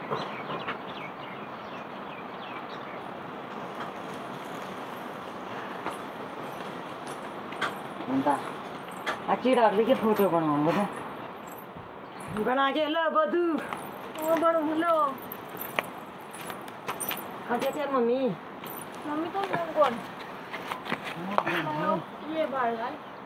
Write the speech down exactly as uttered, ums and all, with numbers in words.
अच्छी डाल के फोटो बनाऊंगा बता बना के लो बदू वो बड़ो लो अच्छा क्या मम्मी मम्मी तो कौन ये बाल